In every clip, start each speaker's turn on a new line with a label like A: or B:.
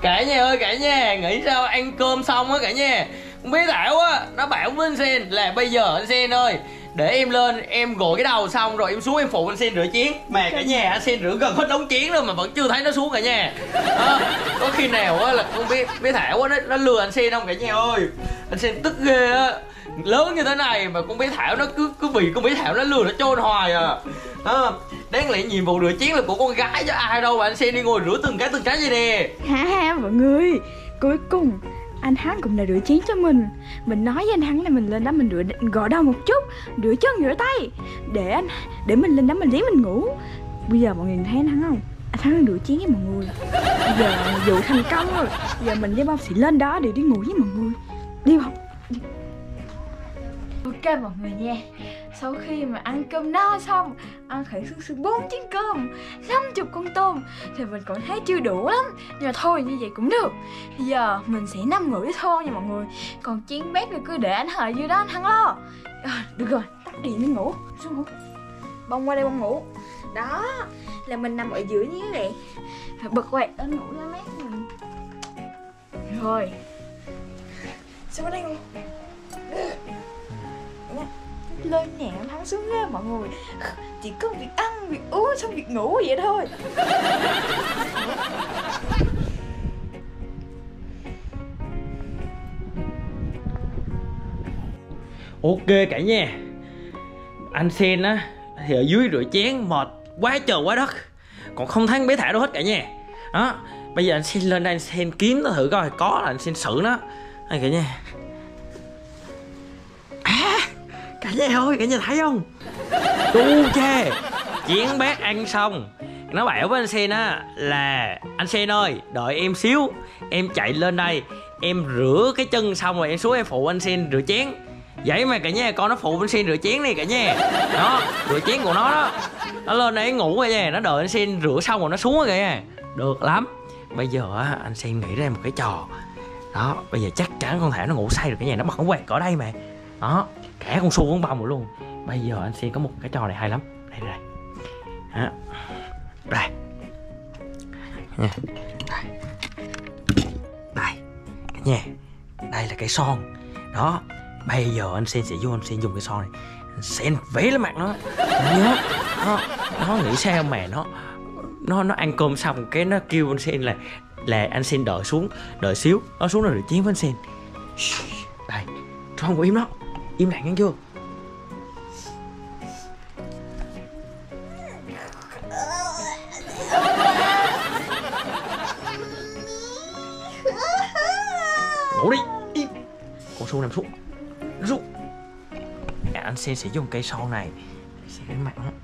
A: Cả nhà ơi cả nhà, nghĩ sao ăn cơm xong á cả nhà, con bé Thảo á nó bảo với anh Sen là bây giờ anh Sen ơi, để em lên em gội cái đầu xong rồi em xuống em phụ anh Sen rửa chén. Mà cả nhà anh Sen rửa gần hết đống chén rồi mà vẫn chưa thấy nó xuống cả nhà. Có khi nào á là con bé Thảo á nó lừa anh Sen không cả nhà ơi? Anh Sen tức ghê á, lớn như thế này mà con bé Thảo nó cứ bị con bé Thảo nó lừa nó trôn hoài à. Đáng lẽ nhiệm vụ rửa chén là của con gái chứ ai đâu mà anh Sen đi ngồi rửa từng cái vậy nè.
B: Ha mọi người, cuối cùng anh Hắn cũng đã rửa chén cho mình. Mình nói với anh Hắn là mình lên đó mình gội đầu một chút, rửa chân rửa tay để mình lên đó mình lén mình ngủ. Bây giờ mọi người thấy anh Hắn không? Anh Hắn đang rửa chén với mọi người. Bây giờ vụ thành công rồi. Bây giờ mình với Bông sẽ lên đó để đi ngủ với mọi người. Đi không? Ok mọi người nha. Sau khi mà ăn cơm no xong, ăn khởi sương 4 chén cơm, 50 con tôm thì mình còn thấy chưa đủ lắm. Nhưng mà thôi như vậy cũng được. Bây giờ mình sẽ nằm ngủ với thôi nha mọi người. Còn chén bát thì cứ để anh Hợi dưới đó anh Thắng lo. Được rồi, tắt điện đi ngủ. Xuống ngủ. Bông qua đây Bông ngủ. Đó, là mình nằm ở dưới như thế này. Bật quạt lên ngủ cho mát mình. Rồi xuống đây ngủ. Lên nhẹ Thắng xuống nha mọi người. Chỉ có việc ăn, việc uống, xong việc ngủ vậy thôi.
A: Ok cả nhà, anh Sen á thì ở dưới rửa chén mệt quá trời quá đất, còn không thấy bé Thảo đâu hết cả nhà. Đó, bây giờ anh Sen lên đây anh Sen kiếm nó thử coi, có là anh Sen xử nó. Đây cả nhà. Cả nhà ơi, cả nhà thấy không? Đu chê, chén bát ăn xong, nó bảo với anh Sen á là anh Sen ơi đợi em xíu, em chạy lên đây em rửa cái chân xong rồi em xuống em phụ anh Sen rửa chén. Vậy mà cả nhà con nó phụ anh Sen rửa chén này cả nhà. Đó, rửa chén của nó đó. Nó lên đây ngủ cả nhà, nó đợi anh Sen rửa xong rồi nó xuống rồi cả nhà. Được lắm. Bây giờ á anh Sen nghĩ ra một cái trò. Đó, bây giờ chắc chắn con Thảo nó ngủ say rồi cả nhà, nó bật nó quạt ở đây mà. Đó, cả con Su con Bông rồi luôn. Bây giờ anh Sen có một cái trò này hay lắm. Đây đây. Đó. Đây. Nha. Đây. Đây. Cả nhà. Đây là cái son. Đó. Bây giờ anh Sen sẽ vô, anh Sen dùng cái son này, anh Sen vẽ lên mặt nó. Nhớ. Nó nghĩ sao mà nó ăn cơm xong cái nó kêu anh Sen là anh Sen đợi xuống, đợi xíu, nó xuống rồi rửa chén với anh Sen. Đây, son của im đó, im lặng nghe chưa? Ngủ đi, im. Con Su nằm xuống. Rút. Anh Sen sẽ dùng cây son này sẽ đến mặt nó.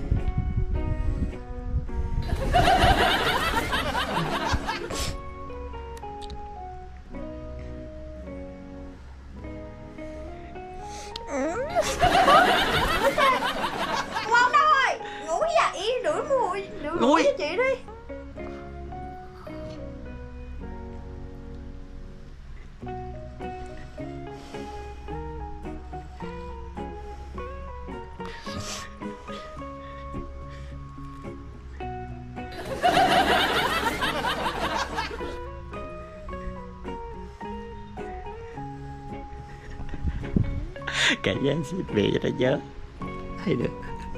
B: Ngon đâu rồi, ngủ dậy, rửa mũi cho chị đi.
A: Cả nhà xin về cho nó nhớ. Hay được.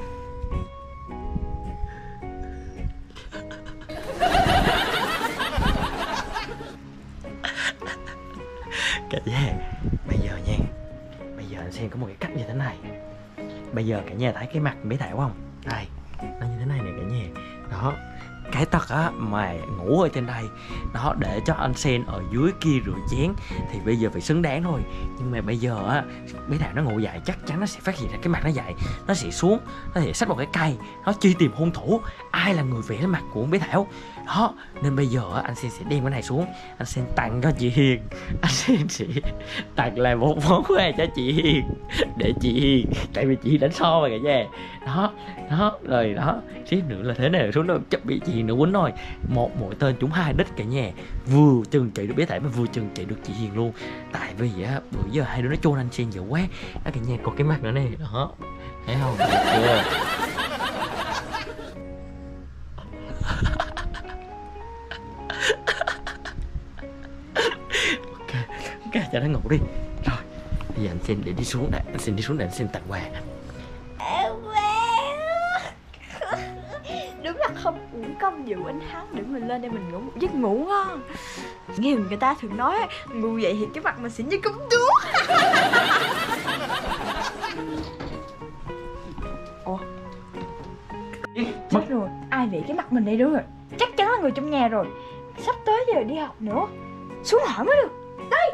A: Cả nhà, bây giờ nha, bây giờ anh Sen có một cái cách như thế này. Bây giờ cả nhà thấy cái mặt bé Thảo không? Đây, nó như thế này nè cả nhà. Đó, cái tật á mà ngủ ở trên đây đó, để cho anh Sen ở dưới kia rửa chén thì bây giờ phải xứng đáng thôi. Nhưng mà bây giờ á bé Thảo nó ngủ dậy chắc chắn nó sẽ phát hiện ra cái mặt nó dậy, nó sẽ xuống, nó sẽ xách một cái cây, nó truy tìm hung thủ, ai là người vẽ lên mặt của bé Thảo. Đó, nên bây giờ á anh Sen sẽ đem cái này xuống, anh Sen tặng cho chị Hiền, anh Sen sẽ tặng lại một món quà cho chị Hiền để chị Hiền, tại vì chị đánh so mà cả nhà. Đó rồi đó, xíu nữa là thế này xuống nó chấp bị chị Hiền nữa quýnh thôi. Một mũi tên trúng 2 đích cả nhà, vừa chừng chạy được bé Thảo mà vừa chừng chạy được chị Hiền luôn. Tại vì á bữa giờ hai đứa nó chôn anh Sen dữ quá đó cả nhà. Còn cái mặt nữa nè, đó thấy không? Được chưa? cho nó ngủ đi. Rồi bây giờ anh xin để đi xuống để anh xin đi xuống để anh xin tặng quà.
B: Đúng là không uổng công dụ anh Thắng để mình lên đây mình ngủ một giấc ngủ ngon. Nghe người ta thường nói ngủ vậy thì cái mặt mình xinh như công chúa. Ủa? Chết rồi, ai vậy cái mặt mình đây đúng rồi. Chắc chắn là người trong nhà rồi. Sắp tới giờ đi học nữa. Xuống hỏi mới được. Đây.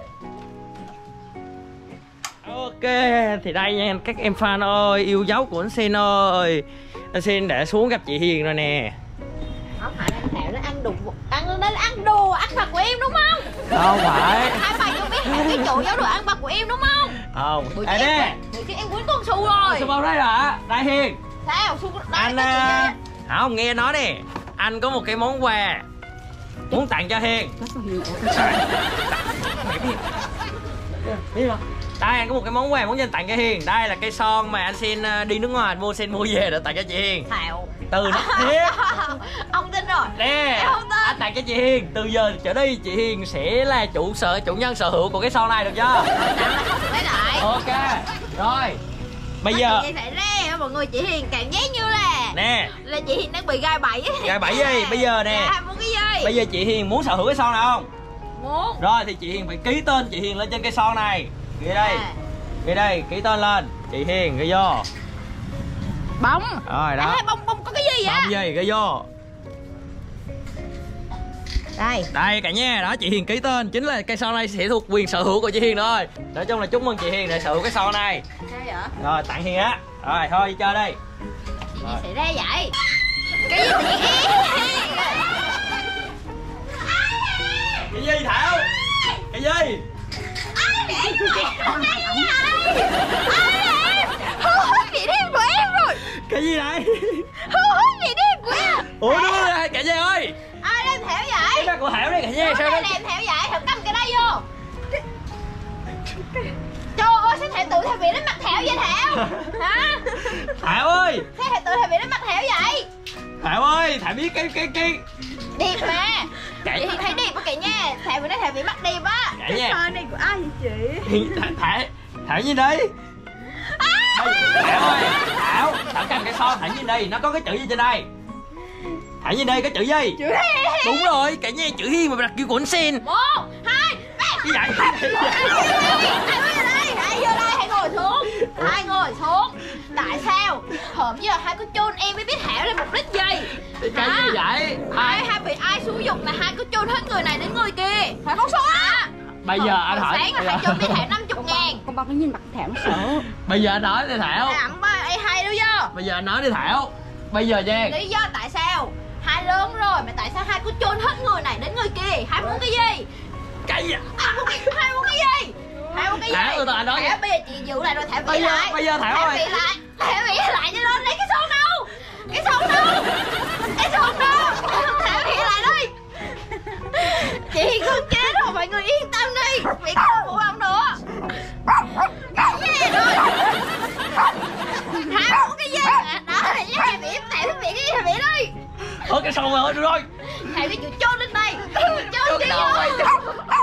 A: Ok, thì đây nha các em fan ơi, yêu dấu của anh Sen ơi. Anh Sen đã xuống gặp chị Hiền rồi nè.
C: Không phải anh Thảo nó ăn đùa, ăn mặt của em đúng không?
A: Không phải.
C: Hai mày không biết cái chỗ giấu đồ ăn mặt của em đúng không?
A: Không.
C: Bữa
A: Đây
C: kia
A: nè.
C: em quýnh con Su rồi.
A: Sao bao đây hả? Đây Hiền.
C: Sao? Su
A: Anh không nghe nói nè. Anh có một cái món quà muốn tặng cho Hiền. Biết không? Đây anh có một cái món quà muốn dành tặng cho Hiền. Đây là cây son mà anh xin đi nước ngoài anh xin mua về để tặng cho chị Hiền.
C: Thảo.
A: Từ nó thiệt.
C: Ông tin rồi.
A: Nè,
C: Em không tin.
A: anh tặng cho chị Hiền. Từ giờ trở đi chị Hiền sẽ là chủ nhân sở hữu của cái son này được chưa?
C: Lấy lại.
A: Ok. Rồi. Bây giờ
C: Chuyện gì xảy ra mọi người, chị Hiền cảm giác như là chị Hiền đang bị gai bẫy.
A: Gai bẫy gì? Bây giờ nè.
C: Dạ, muốn cái gì?
A: Bây giờ chị Hiền muốn sở hữu cái son này không?
C: Muốn.
A: Rồi thì chị Hiền phải ký tên chị Hiền lên trên cây son này. Ghi đây. Ghi đây, ký tên lên. Chị Hiền ghi vô.
C: Bông.
A: Rồi đó.
C: Bông có cái gì vậy?
A: Bông gì ghi vô.
C: Đây.
A: Đây cả nhà, đó chị Hiền ký tên, chính là cây son này sẽ thuộc quyền sở hữu của chị Hiền thôi. Nói chung là chúc mừng chị Hiền đã sở hữu cái son này.
C: Sao vậy?
A: Rồi tặng Hiền á. Rồi thôi đi chơi đi.
C: Chuyện gì xảy ra vậy? Cái gì tự nhiên?
A: Cái gì Thảo? Cái gì?
C: Hú hút vị đen của em rồi.
A: Cái gì này?
C: Hú hút vị đen của em.
A: Ủa đúng rồi cả nhà ơi.
C: Ai đem Thảo vậy?
A: Cái mặt của Thảo đây cả nhà. Sao
C: Ai
A: đó?
C: đem Thảo vậy? Thảo cầm cái đây vô. Trời ơi, sao Thảo tự Thảo bị đến mặt Thảo vậy Thảo? Hả?
A: Thảo ơi.
C: Sao Thảo tự Thảo bị đến mặt Thảo vậy?
A: Thảo ơi, Thảo biết cái
C: Điệp mà.
A: Cái-
C: Chị Hiền thấy điệp á kìa nha. Thảo vừa nói Thảo bị mắc điệp á.
A: cả nhà.
B: Son này của ai vậy chị?
A: Thảo nhìn đi. Thảo ơi, Thảo cầm cái son, Thảo nhìn đi, nó có cái chữ gì trên đây? Thảo nhìn đây, cái chữ gì?
C: Chữ Hiền.
A: Đúng rồi, cả nhà chữ Hiền mà đặt kêu của anh Sen.
C: 1, 2, 3.
A: Cái vậy?
C: Hãy vô đây, hãy ngồi xuống. Hãy ngồi xuống. Tại sao hôm giờ hai cô chôn em mới biết Thảo là mục đích gì?
A: Cái gì vậy?
C: Hai bị ai xúi dục là hai cô chôn hết người này đến người kia. Phải không số hả?
A: Bây giờ anh hỏi.
C: Sáng là hai chôn với Thảo 50.000.
D: Con bao cái nhìn mặt Thảo nó sợ.
A: Bây giờ anh nói đi Thảo.
C: Ẩm ba ai hay đâu vô.
A: Bây giờ anh nói đi Thảo. Bây giờ nha.
C: Lý do tại sao? Hai lớn rồi mà tại sao hai cô chôn hết người này đến người kia? Hai muốn cái gì?
A: Cái gì?
C: Hai muốn cái gì? Hai muốn cái gì?
A: Thảo từ từ anh nói.
C: Thảo bây giờ chị giữ lại rồi Thảo bị lại.
A: Bây giờ Thảo
C: Thảo
A: ơi.
C: bị lại. Thảo bị lại cho nên lấy cái son đâu? Cái son đâu? Cái son đâu? Thảo bị lại đi. Chị không chết rồi, mọi người yên tâm đi. Bị không phụ ông nữa. Cái gì rồi? Thảo muốn cái gì? Đó là cái Thảo bị cái gì Thảo bị đi.
A: Ôi cái son rồi được rồi.
C: Thảo bị chịu chôn lên đây. Chôn
A: cái
C: đi
A: đầu mày.
C: vô.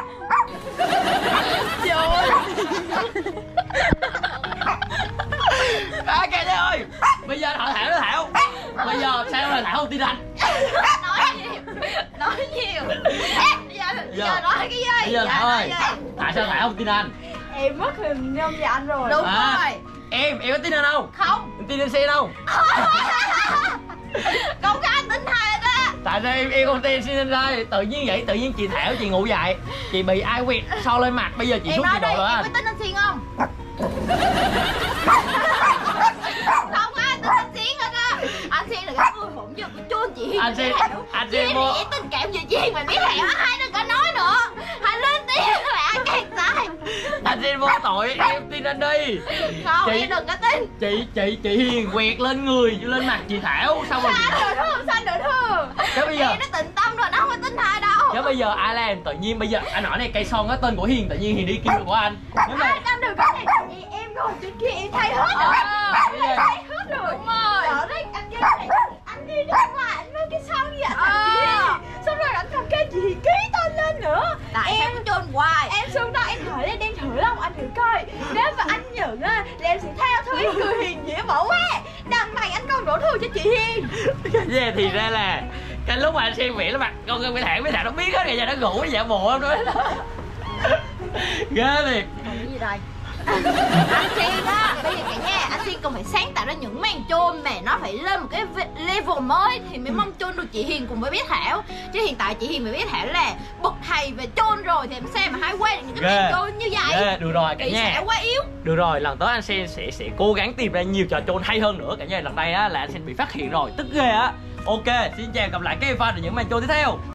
A: Cả nhà ơi. Bây giờ anh hỏi Thảo đó Thảo. Bây giờ sao là Thảo không tin anh?
C: Nói nhiều. Giờ nói cái gì?
A: Bây giờ Thảo ơi. Tại sao Thảo không tin anh?
B: Em mất hình nhông với anh rồi.
C: Đúng
A: À.
C: rồi.
A: Em có tin anh không?
C: Không.
A: Em tin anh Sen không?
C: Không có anh tính thề đó.
A: Tại sao em không tin Sen đây? Tự nhiên vậy, tự nhiên chị Thảo chị ngủ dậy, chị bị ai quẹt son lên mặt, bây giờ chị
C: Em
A: xuống
C: nói
A: chị độ
C: đi,
A: rồi
C: em
A: anh.
C: có tin anh Xuyên không? Không có ai tin anh Xuyên hết á. Anh Xuyên là cái người phụng dược của chôn chị Hiền.
A: Anh Xuyên- anh Xuyên
C: Chị
A: mua-
C: Hiền tình cảm giữa chị Hiền mà biết Thảo, hai đừng có nói nữa. Hai lên tiếng là anh càng sai.
A: Anh Sen vô tội, em tin anh đi.
C: Không,
A: Chị-
C: em đừng có tin.
A: Chị Hiền quẹt lên người, lên mặt chị Thảo, xong rồi chị...
C: Sao được thương, sao được thương.
A: Chứ bây giờ,
C: Hiền nó tịnh tâm rồi, nó không có tin thề đâu.
A: chứ bây giờ ai làm? Tự nhiên bây giờ anh hỏi này cây son có tên của Hiền, tự nhiên Hiền đi kêu của anh. Nếu mà
C: Ai tâm được cái này. Em ngồi trên kia em thay hết rồi.
A: bây giờ-
C: Em thay hết rồi. Đúng rồi. Đó đấy, anh kia này. Anh đi ra ngoài, anh nói cái sao vậy? Xong rồi anh cầm cái gì ký tên lên nữa. Tại sao có chôn hoài? Em xuống đó em hỏi lên đen
A: Cả nhà thì ra là cái lúc mà anh xem vẽ nó mặt con mấy thằng nó biết hết rồi, giờ nó ngủ nó giả bộ không đó. Ghê thiệt.
C: Còn cái gì đây? Anh Thiên á, bây giờ cả nhà anh Thiên còn phải sáng tạo ra những màn chôn mà nó phải lên một cái level mới thì mới mong chôn được chị Hiền cùng với bé Thảo. Chứ hiện tại chị Hiền và bé Thảo là bậc thầy về chôn rồi thì em xem mà hai quay được những cái màn chôn như vậy.
A: Được rồi cả
C: Kỹ
A: nhà.
C: xảo quá yếu.
A: Được rồi, lần tới anh Sen sẽ cố gắng tìm ra nhiều trò chôn hay hơn nữa cả nhà. Lần đây á là anh Sen bị phát hiện rồi, tức ghê á. Ok, xin chào, gặp lại các em fan ở những màn chôn tiếp theo.